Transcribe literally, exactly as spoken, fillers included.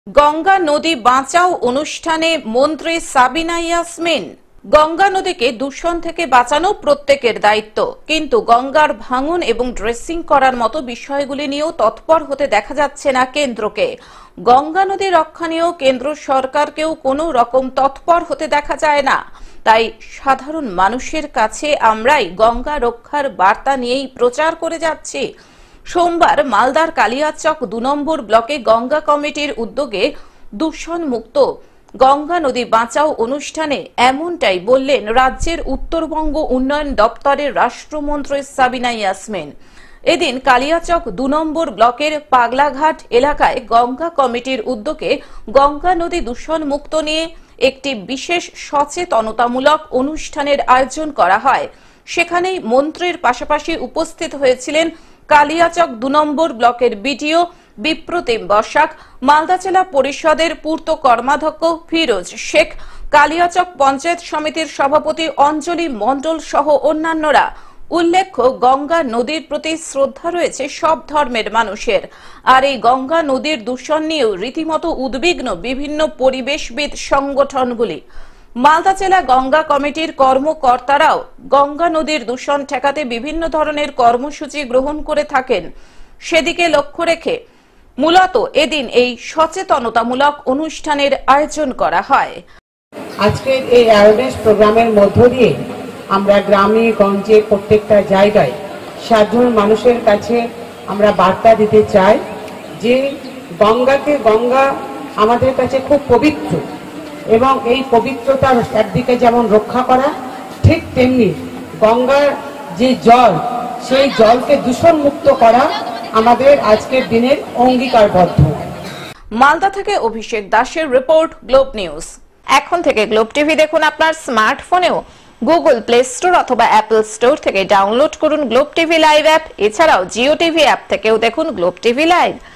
গঙ্গা নদী বাঁচাও অনুষ্ঠানে মন্ত্রী সাবিনা ইয়াসমিন। গঙ্গা নদীকে দূষণ থেকে বাঁচানো প্রত্যেকের দায়িত্ব, কিন্তু গঙ্গার ভাঙন এবং ড্রেসিং করার মতো বিষয়গুলি নিয়েও তৎপর হতে দেখা যাচ্ছে না কেন্দ্রকে। গঙ্গা নদী রক্ষা নিয়েও কেন্দ্র সরকারকেও কোনো রকম তৎপর হতে দেখা যায় না। তাই সাধারণ মানুষের কাছে আমরাই গঙ্গা রক্ষার বার্তা নিয়েই প্রচার করে যাচ্ছি। সোমবার মালদার কালিয়াচক দু নম্বর ব্লকে গঙ্গা কমিটির উদ্যোগে দূষণ মুক্ত গঙ্গা নদী বাঁচাও অনুষ্ঠানে এমনটাই বললেন রাজ্যের উত্তরবঙ্গ উন্নয়ন দপ্তরের রাষ্ট্রমন্ত্রী সাবিনা ইয়াসমিন। এদিন কালিয়াচক দু নম্বর ব্লকের পাগলাঘাট এলাকায় গঙ্গা কমিটির উদ্যোগে গঙ্গা নদী দূষণ মুক্ত নিয়ে একটি বিশেষ সচেতনতামূলক অনুষ্ঠানের আয়োজন করা হয়। সেখানেই মন্ত্রীর পাশাপাশি উপস্থিত হয়েছিলেন কালিয়াচক দু নম্বর ব্লকের বিডিও বিপ্রতিম বসাক, মালদা জেলা পরিষদের পূর্ত কর্মাধ্যক্ষ ফিরোজ শেখ, কালিয়াচক পঞ্চায়েত সমিতির সভাপতি অঞ্জলি মণ্ডল সহ অন্যান্যরা। উল্লেখ্য, গঙ্গা নদীর প্রতি শ্রদ্ধা রয়েছে সব ধর্মের মানুষের, আর এই গঙ্গা নদীর দূষণ নিয়েও রীতিমতো উদ্বিগ্ন বিভিন্ন পরিবেশবিদ সংগঠনগুলি। মালদা জেলা গঙ্গা কমিটির কর্মকর্তারাও গঙ্গা নদীর দূষণ ঠেকাতে বিভিন্ন ধরনের কর্মসূচি গ্রহণ করে থাকেন। সেদিকে লক্ষ্য রেখে মূলত এদিন এই সচেতনতামূলক অনুষ্ঠানের আয়োজন করা হয়। আজকের এই অ্যাওয়ারনেস প্রোগ্রামের মধ্য দিয়ে আমরা গ্রামে গঞ্জে প্রত্যেকটা জায়গায় সাধারণ মানুষের কাছে আমরা বার্তা দিতে চাই যে গঙ্গাকে গঙ্গা আমাদের কাছে খুব পবিত্র, এবং এই পবিত্রতার একদিকে যেমন রক্ষা করা, ঠিক তেমনি গঙ্গার যে জল সেই জলকে দূষণ মুক্ত করা আমাদের আজকের দিনের অঙ্গীকারবদ্ধ। মালদা থেকে অভিষেক দাসের রিপোর্ট, গ্লোব নিউজ। এখন থেকে গ্লোব টিভি দেখুন আপনার স্মার্টফোনেও। গুগল প্লে স্টোর অথবা অ্যাপল স্টোর থেকে ডাউনলোড করুন গ্লোব টিভি লাইভ অ্যাপ। এছাড়াও জিও টিভি অ্যাপ থেকেও দেখুন গ্লোব টিভি লাইভ।